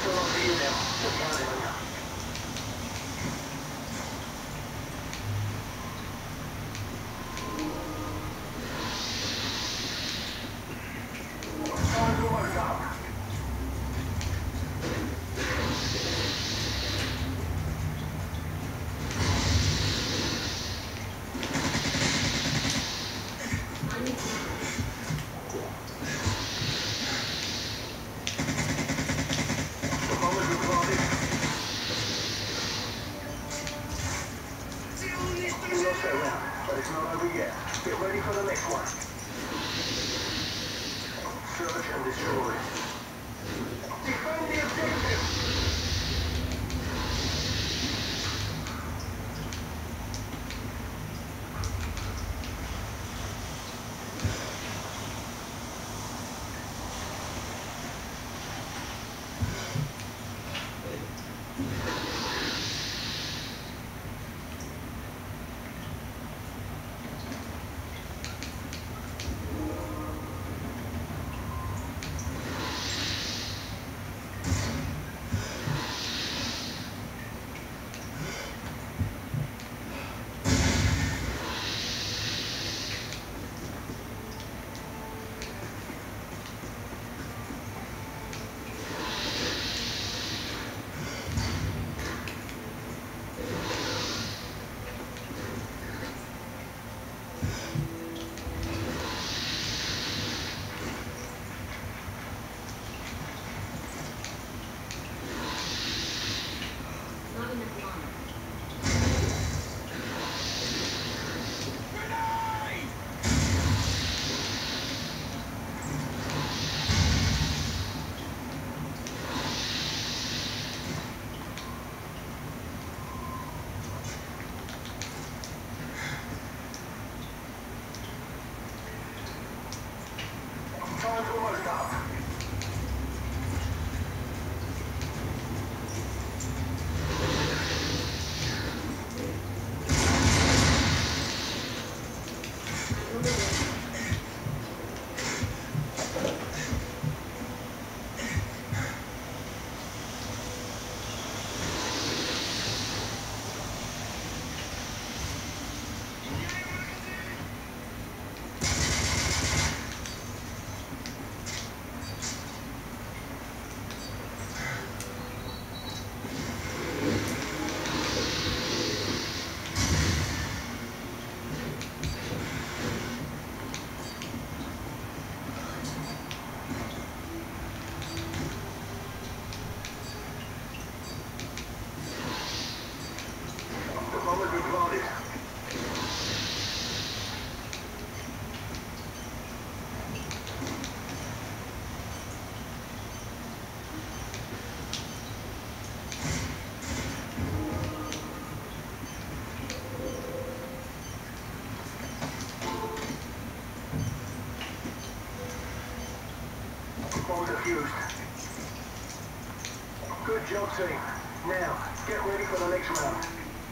Good job, team. Now, get ready for the next round.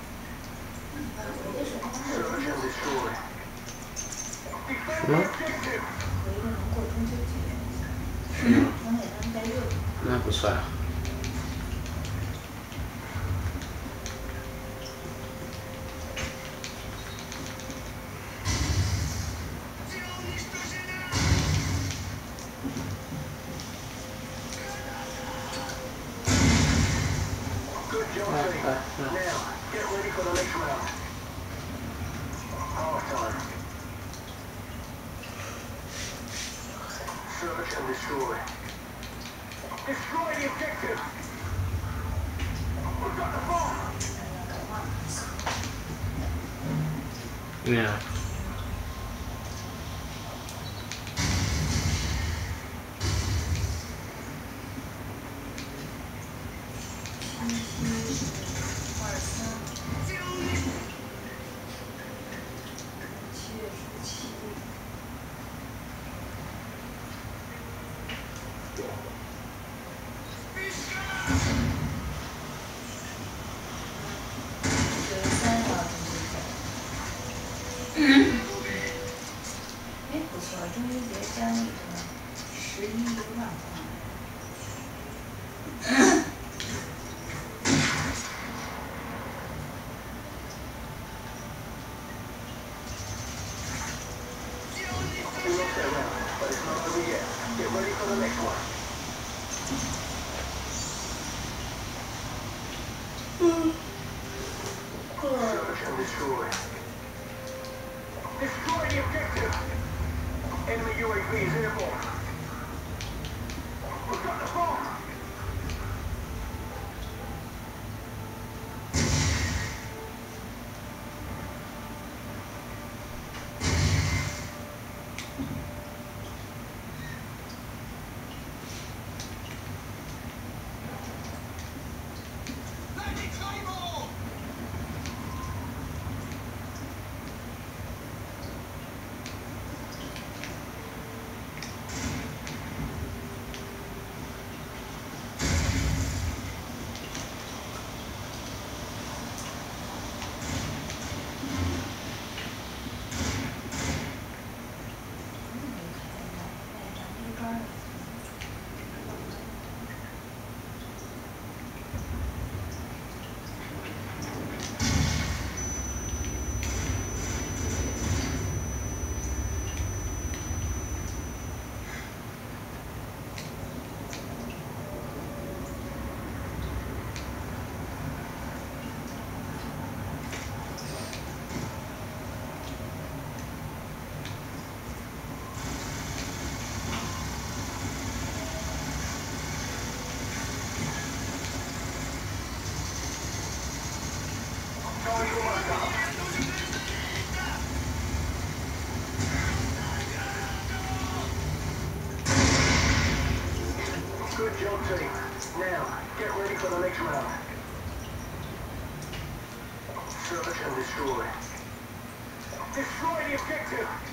Search and destroy. Defend the objective. 那不算。 Good job, team. Now, get ready for the next round. Half time. Search and destroy. Destroy the objective. We've got the bomb. Yeah. 中秋节家里头11万块。 next one. Search and destroy. Destroy the objective. Enemy UAV is airborne. We've got the bomb. Good job, team. Now, get ready for the next round. Search and destroy. Destroy the objective!